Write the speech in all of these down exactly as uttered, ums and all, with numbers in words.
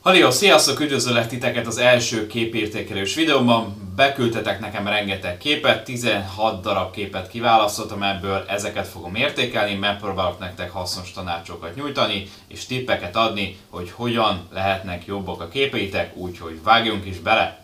Haló, sziasztok! Üdvözöllek titeket az első képértékelős videóban. Beküldtetek nekem rengeteg képet, tizenhat darab képet kiválasztottam, ebből ezeket fogom értékelni, megpróbálok nektek hasznos tanácsokat nyújtani és tippeket adni, hogy hogyan lehetnek jobbak a képeitek, úgyhogy vágjunk is bele!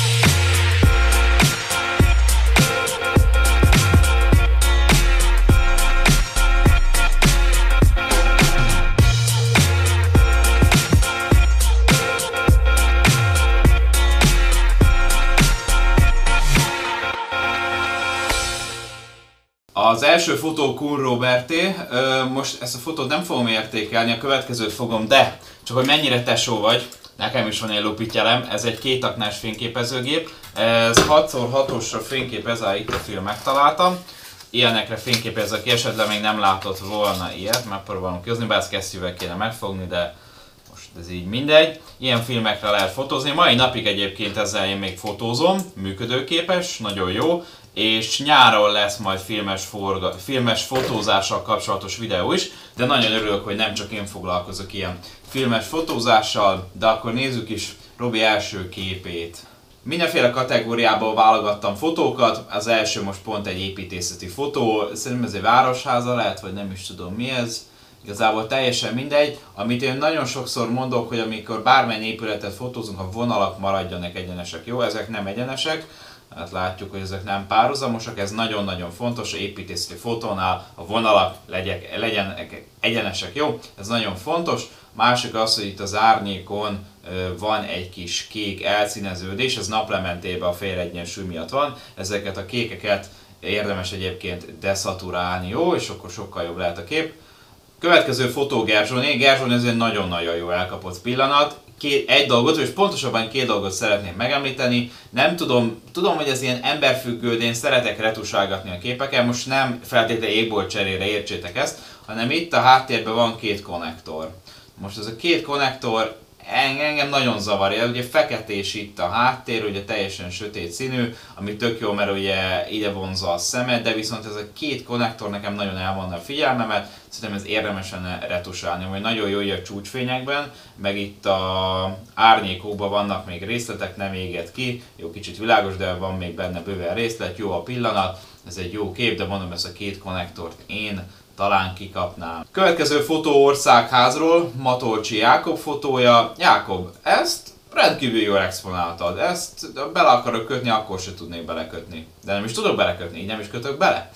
Az első fotó Kun Roberté, most ezt a fotót nem fogom értékelni, a következőt fogom, de csak hogy mennyire tesó vagy, nekem is van egy lupitjelem, ez egy kétaknás fényképezőgép, ez hat szor hatosra fényképez, itt a film megtaláltam, ilyenekre fényképez, aki esetleg még nem látott volna ilyet, megpróbálom kihozni, bár ezt kesztyűvel kéne megfogni, de most ez így mindegy. Ilyen filmekre lehet fotózni, mai napig egyébként ezzel én még fotózom, működőképes, nagyon jó. És nyáron lesz majd filmes, forga, filmes fotózással kapcsolatos videó is, de nagyon örülök, hogy nem csak én foglalkozok ilyen filmes fotózással, de akkor nézzük is Robi első képét. Mindenféle kategóriából válogattam fotókat, az első most pont egy építészeti fotó, szerintem ez egy városháza lehet, vagy nem is tudom mi ez. Igazából teljesen mindegy, amit én nagyon sokszor mondok, hogy amikor bármilyen épületet fotózunk, a vonalak maradjanak egyenesek. Jó, ezek nem egyenesek. Hát látjuk, hogy ezek nem párhuzamosak, ez nagyon-nagyon fontos, a építészeti fotónál a vonalak legyek, legyenek egyenesek, jó? Ez nagyon fontos. Másik az, hogy itt az árnyékon van egy kis kék elszíneződés, ez naplementében a félegyensúly miatt van. Ezeket a kékeket érdemes egyébként deszaturálni, jó? És akkor sokkal jobb lehet a kép. Következő fotó Gerzsóné. Gerzsóné ez egy nagyon-nagyon jó elkapott pillanat. Két, egy dolgot, és pontosabban két dolgot szeretném megemlíteni. Nem tudom, tudom, hogy ez ilyen emberfüggő, de én szeretek retusálgatni a képeken. Most nem feltétlenül égbolt cserére értsétek ezt, hanem itt a háttérben van két konnektor. Most ez a két konnektor engem nagyon zavarja, ugye feketés itt a háttér, ugye teljesen sötét színű, ami tök jó, mert ugye ide vonza a szemed, de viszont ez a két konnektor nekem nagyon elvonna a figyelmemet, szerintem ez érdemes lenne retusálni, hogy nagyon jó a csúcsfényekben, meg itt a árnyékokban vannak még részletek, nem éget ki, jó kicsit világos, de van még benne bőven részlet, jó a pillanat, ez egy jó kép, de mondom, ezt a két konnektort én talán kikapnám. Következő fotó Országházról, Matolcsi Jákob fotója. Jákob, ezt rendkívül jól exponáltad, ezt bele akarok kötni, akkor se tudnék belekötni. De nem is tudok belekötni, így nem is kötök bele.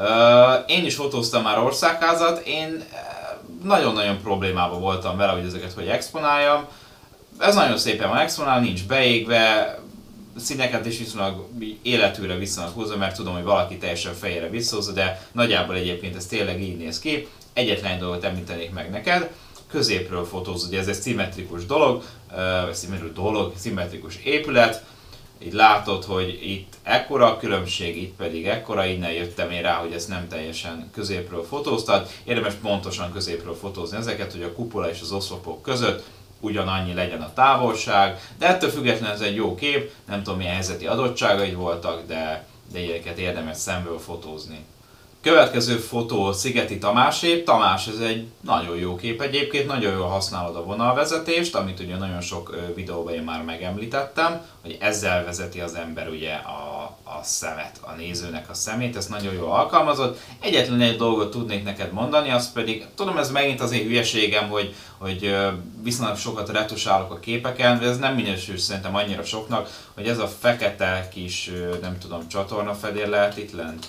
Én is fotóztam már Országházat, én nagyon-nagyon problémában voltam vele, hogy ezeket hogy exponáljam. Ez nagyon szépen van exponál, nincs beégve, színeket is viszonylag életűre viszonylag húzza, mert tudom, hogy valaki teljesen fejére visszahozza, de nagyjából egyébként ez tényleg így néz ki. Egyetlen dolgot említenék meg neked, középről fotózod, ugye ez egy szimmetrikus dolog, vagy szimmetrikus dolog, szimmetrikus épület. Így látod, hogy itt ekkora a különbség, itt pedig ekkora, innen jöttem én rá, hogy ezt nem teljesen középről fotóztad. Érdemes pontosan középről fotózni ezeket, hogy a kupola és az oszlopok között ugyanannyi legyen a távolság, de ettől függetlenül ez egy jó kép, nem tudom milyen helyzeti adottságaid voltak, de, de ilyeneket érdemes szemből fotózni. Következő fotó Szigeti Tamásé. Tamás, ez egy nagyon jó kép egyébként, nagyon jól használod a vonalvezetést, amit ugye nagyon sok videóban én már megemlítettem, hogy ezzel vezeti az ember ugye a, a szemet, a nézőnek a szemét, ezt nagyon jól alkalmazod. Egyetlen egy dolgot tudnék neked mondani, az pedig, tudom ez megint az én hülyeségem, hogy, hogy viszonylag sokat retusálok a képeken, de ez nem minősül szerintem annyira soknak, hogy ez a fekete kis, nem tudom, csatornafedél lehet itt lent.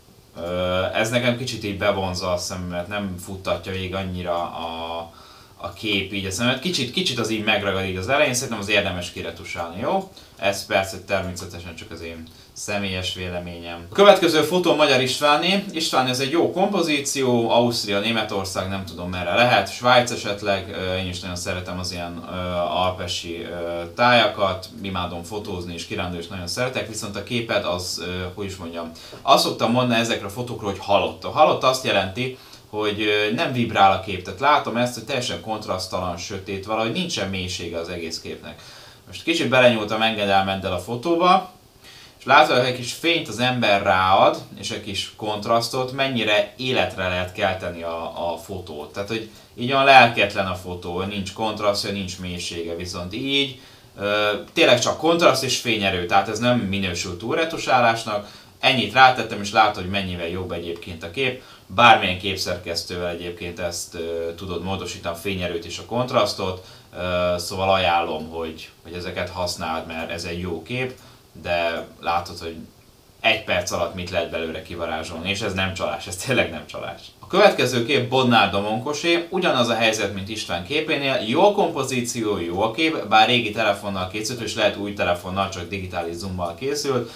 Ez nekem kicsit így bevonza a szememet, nem futtatja végig annyira a, a kép így a szememet. Kicsit, kicsit az így megragad így az elején, szerintem az érdemes kiretusálni, jó? Ez persze természetesen csak az én személyes véleményem. A következő fotó Magyar Istvánné. István, ez egy jó kompozíció, Ausztria, Németország, nem tudom merre lehet, Svájc esetleg, én is nagyon szeretem az ilyen alpesi tájakat, imádom fotózni és kirándulni is nagyon szeretek, viszont a képed az, hogy is mondjam, azt szoktam mondani ezekre a fotókról, hogy halott. A halott azt jelenti, hogy nem vibrál a kép, tehát látom ezt, hogy teljesen kontrasztalan, sötét, valahogy nincsen mélysége az egész képnek. Most kicsit belenyúltam engedelmeddel a fotóba. és látod, hogy egy kis fényt az ember ráad, és egy kis kontrasztot, mennyire életre lehet kelteni a, a fotót. Tehát, hogy így olyan lelketlen a fotó, nincs kontrasztja, nincs mélysége, viszont így ö, tényleg csak kontraszt és fényerő, tehát ez nem minősül túlretusálásnak. Ennyit rátettem, és látod, hogy mennyivel jobb egyébként a kép. Bármilyen képszerkesztővel egyébként ezt ö, tudod módosítani, a fényerőt és a kontrasztot, ö, szóval ajánlom, hogy, hogy ezeket használd, mert ez egy jó kép, de látod, hogy egy perc alatt mit lehet belőle kivarázsolni, és ez nem csalás, ez tényleg nem csalás. A következő kép Bodnár Domonkosé, ugyanaz a helyzet, mint István képénél, jó a kompozíció, jó a kép, bár régi telefonnal készült, és lehet új telefonnal, csak digitális zoommal készült,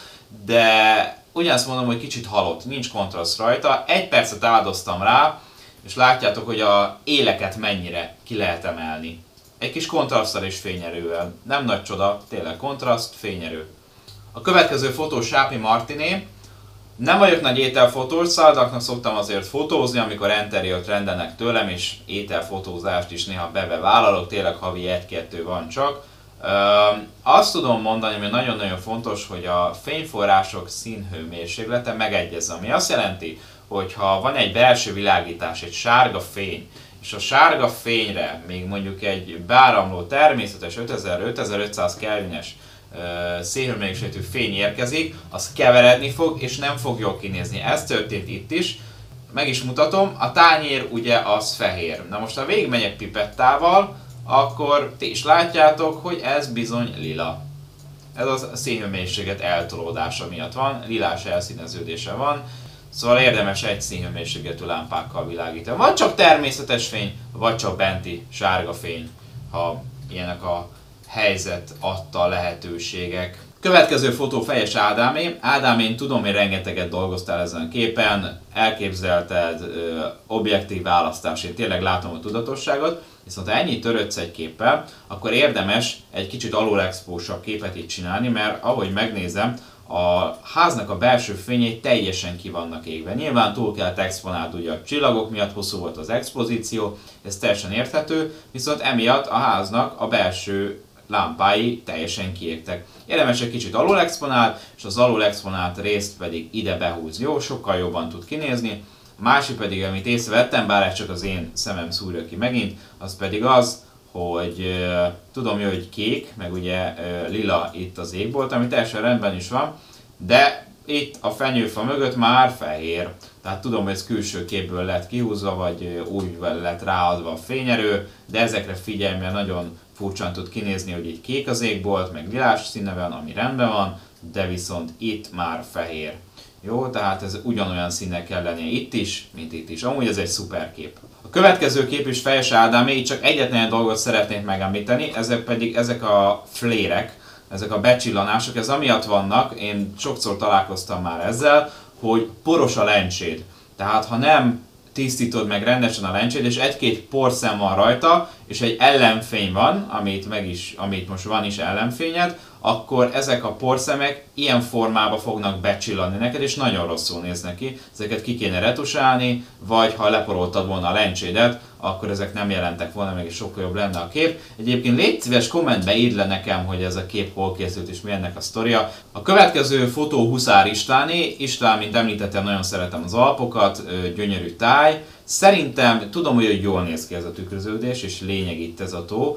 de ugyanazt mondom, hogy kicsit halott, nincs kontraszt rajta, egy percet áldoztam rá, és látjátok, hogy a éleket mennyire ki lehet emelni. Egy kis kontraszttal és fényerővel. Nem nagy csoda, tényleg kontraszt, fényerő. A következő fotó Sápi Martiné. Nem vagyok nagy ételfotós, szállodaknak szoktam azért fotózni, amikor enteriót rendelnek tőlem, és ételfotózást is néha bevállalok, tényleg havi egy-kettő van csak. Azt tudom mondani, hogy nagyon-nagyon fontos, hogy a fényforrások színhőmérséklete megegyezze, ami azt jelenti, hogy ha van egy belső világítás, egy sárga fény, és a sárga fényre még mondjuk egy beáramló természetes ötezer-ötezer-ötszáz kelvines szélhőmérsékletű fény érkezik, az keveredni fog, és nem fog jól kinézni. Ez történt itt is. Meg is mutatom, a tányér ugye az fehér. Na most ha végigmegyek pipettával, akkor ti is látjátok, hogy ez bizony lila. Ez a színhőmérséklet eltolódása miatt van, lilás elszíneződése van, szóval érdemes egy színhőmérsékletű lámpákkal világítani. Vagy csak természetes fény, vagy csak benti sárga fény, ha ilyenek a helyzet adta a lehetőségek. Következő fotó Fejes Ádámé. Ádám, én tudom, hogy rengeteget dolgoztál ezen a képen, elképzelted, ö, objektív választás, én tényleg látom a tudatosságot, viszont ha ennyit törődsz egy képpel, akkor érdemes egy kicsit alulexpósabb képet itt csinálni, mert ahogy megnézem, a háznak a belső fényei teljesen ki vannak égve. Nyilván túl kellett exponálni, ugye a csillagok miatt hosszú volt az expozíció, ez teljesen érthető, viszont emiatt a háznak a belső lámpái teljesen kiégtek. Érdemes egy kicsit alul exponált, és az alul exponált részt pedig ide behúz. Jó, sokkal jobban tud kinézni. A másik pedig, amit észrevettem, bár ez csak az én szemem szúrja ki megint, az pedig az, hogy uh, tudom jó, hogy kék, meg ugye uh, lila itt az égbolt, ami teljesen rendben is van, de itt a fenyőfa mögött már fehér. Tehát tudom, hogy ez külső képből lett kihúzva, vagy uh, úgy lett ráadva a fényerő, de ezekre figyelj, mert nagyon furcsán tud kinézni, hogy itt kék az égbolt, meg lilás színe van, ami rendben van, de viszont itt már fehér. Jó, tehát ez ugyanolyan színek kell lennie itt is, mint itt is. Amúgy ez egy szuper kép. A következő kép is Fejes Ádámé, itt csak egyetlen egy dolgot szeretnék megemlíteni, ezek pedig ezek a flérek, ezek a becsillanások, ez amiatt vannak, én sokszor találkoztam már ezzel, hogy poros a lencséd. Tehát ha nem tisztítod meg rendesen a lencséd, és egy-két porszem van rajta, és egy ellenfény van, amit, meg is, amit most van is ellenfényed, akkor ezek a porszemek ilyen formába fognak becsillanni neked, és nagyon rosszul néznek ki. Ezeket ki kéne retusálni, vagy ha leporoltad volna a lencsédet, akkor ezek nem jelentek volna meg, és sokkal jobb lenne a kép. Egyébként légy szíves, kommentbe írd le nekem, hogy ez a kép hol készült, és mi ennek a sztoria. A következő fotó Huszár Istváné. István, mint említettem, nagyon szeretem az Alpokat, gyönyörű táj. Szerintem, tudom, hogy jól néz ki ez a tükröződés, és lényeg itt ez a tó.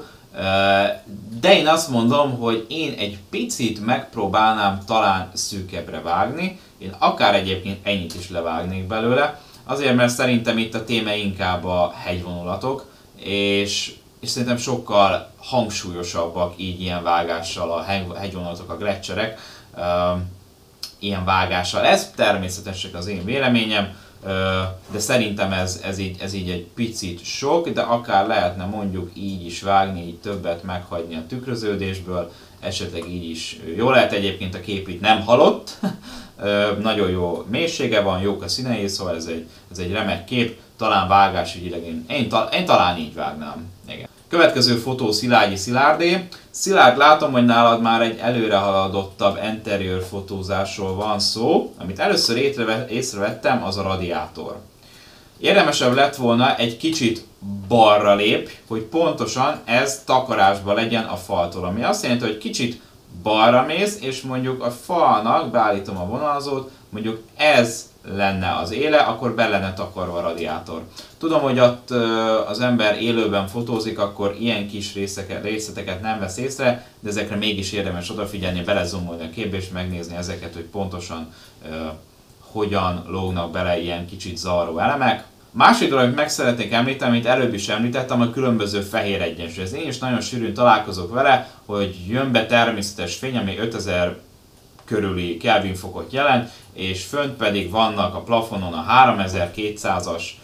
De én azt mondom, hogy én egy picit megpróbálnám talán szűkebbre vágni. Én akár egyébként ennyit is levágnék belőle. Azért, mert szerintem itt a téma inkább a hegyvonulatok, és, és szerintem sokkal hangsúlyosabbak így ilyen vágással a hegyvonulatok, a gleccserek, uh, ilyen vágással. Ez természetesen az én véleményem, uh, de szerintem ez, ez, így, ez így egy picit sok, de akár lehetne mondjuk így is vágni, így többet meghagyni a tükröződésből, esetleg így is jó lehet. Egyébként a kép itt nem halott, nagyon jó mélysége van, jók a színei, szóval ez egy, ez egy remek kép, talán vágásügyileg én, én, ta, én talán így vágnám. Igen. Következő fotó Szilágyi Szilárdé. Szilárd, látom, hogy nálad már egy előrehaladottabb interiőr fotózásról van szó. Amit először észrevettem, az a radiátor. Érdemesebb lett volna egy kicsit balra lép, hogy pontosan ez takarásba legyen a faltól. Ami azt jelenti, hogy kicsit balra mész, és mondjuk a falnak beállítom a vonalzót, mondjuk ez lenne az éle, akkor be lenne takarva a radiátor. Tudom, hogy ott az ember élőben fotózik, akkor ilyen kis részeket, részleteket nem vesz észre, de ezekre mégis érdemes odafigyelni, belezumolni a képbe és megnézni ezeket, hogy pontosan uh, hogyan lógnak bele ilyen kicsit zavaró elemek. Másik dolog, amit meg szeretnék említeni, amit előbb is említettem, a különböző fehér egyensúly. Ez én is nagyon sűrűn találkozok vele, hogy jön be természetes fény, ami ötezer körüli Kelvin fokot jelent, és fönt pedig vannak a plafonon a háromezer-kétszázas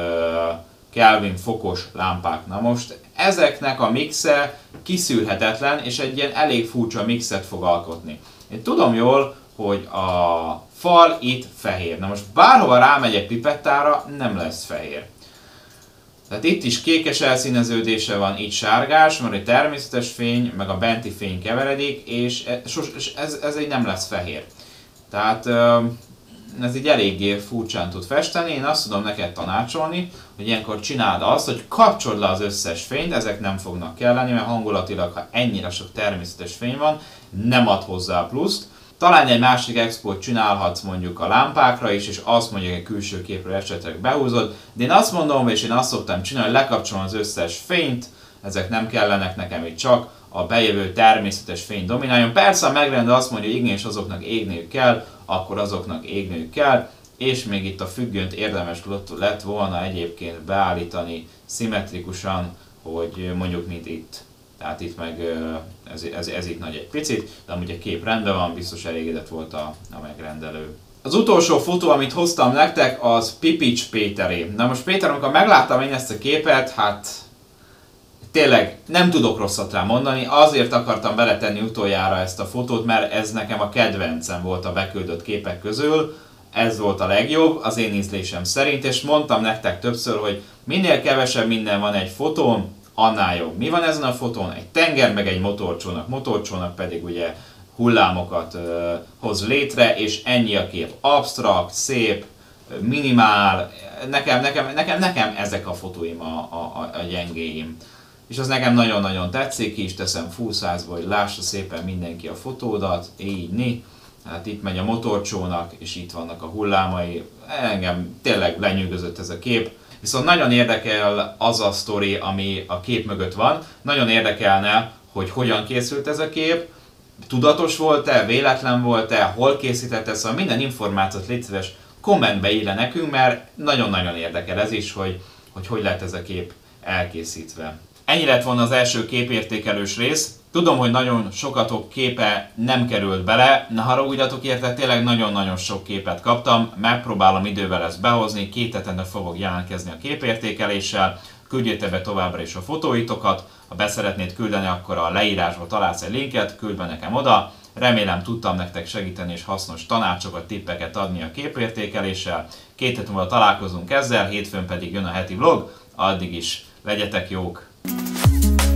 Kelvin fokos lámpák. Na most ezeknek a mixe kiszűrhetetlen, és egy ilyen elég furcsa mixet fog alkotni. Én tudom jól, hogy a fal itt fehér. Na most bárhova rámegyek pipettára, nem lesz fehér. Tehát itt is kékes elszíneződése van, itt sárgás, mert egy természetes fény, meg a benti fény keveredik, és ez, ez így nem lesz fehér. Tehát ez így eléggé furcsán tud festeni. Én azt tudom neked tanácsolni, hogy ilyenkor csináld azt, hogy kapcsold le az összes fényt, ezek nem fognak kelleni, mert hangulatilag, ha ennyire sok természetes fény van, nem ad hozzá pluszt. Talán egy másik expót csinálhatsz mondjuk a lámpákra is, és azt mondjuk egy külső képről esetleg behúzod, de én azt mondom, és én azt szoktam csinálni, hogy lekapcsolom az összes fényt, ezek nem kellenek nekem, itt csak a bejövő természetes fény domináljon. Persze a megrendelő azt mondja, hogy igenis azoknak égniük kell, akkor azoknak égniük kell, és még itt a függönyt érdemes lett volna egyébként beállítani szimmetrikusan, hogy mondjuk mint itt. Tehát itt meg ez, ez, ez itt nagy egy picit, de amúgy a kép rendben van, biztos elégedett volt a, a megrendelő. Az utolsó fotó, amit hoztam nektek, az Pipics Péteré. Na most Péter, amikor megláttam én ezt a képet, hát tényleg nem tudok rosszat rá mondani, azért akartam beletenni utoljára ezt a fotót, mert ez nekem a kedvencem volt a beküldött képek közül. Ez volt a legjobb, az én ízlésem szerint, és mondtam nektek többször, hogy minél kevesebb minden van egy fotón, annál jobb. Mi van ezen a fotón? Egy tenger, meg egy motorcsónak. Motorcsónak pedig ugye hullámokat uh, hoz létre, és ennyi a kép. Absztrakt, szép, minimál. Nekem, nekem, nekem, nekem ezek a fotóim a, a, a gyengéim. És az nekem nagyon-nagyon tetszik, ki is teszem full size-ba, hogy lássa szépen mindenki a fotódat, így ni. Hát itt megy a motorcsónak, és itt vannak a hullámai. Engem tényleg lenyűgözött ez a kép. Viszont nagyon érdekel az a sztori, ami a kép mögött van. Nagyon érdekelne, hogy hogyan készült ez a kép, tudatos volt-e, véletlen volt-e, hol készítette, szóval minden információt légy szíves kommentbe írj le nekünk, mert nagyon-nagyon érdekel ez is, hogy, hogy hogy lett ez a kép elkészítve. Ennyi lett volna az első képértékelős rész. Tudom, hogy nagyon sokatok képe nem került bele, ne haragudjatok érte, tényleg nagyon-nagyon sok képet kaptam, megpróbálom idővel ezt behozni, két hetente fogok jelentkezni a képértékeléssel, küldjétek be továbbra is a fotóitokat, ha beszeretnéd küldeni, akkor a leírásba találsz egy linket, küld be nekem oda, remélem tudtam nektek segíteni és hasznos tanácsokat, tippeket adni a képértékeléssel, két hét múlva találkozunk ezzel, hétfőn pedig jön a heti vlog, addig is legyetek jók!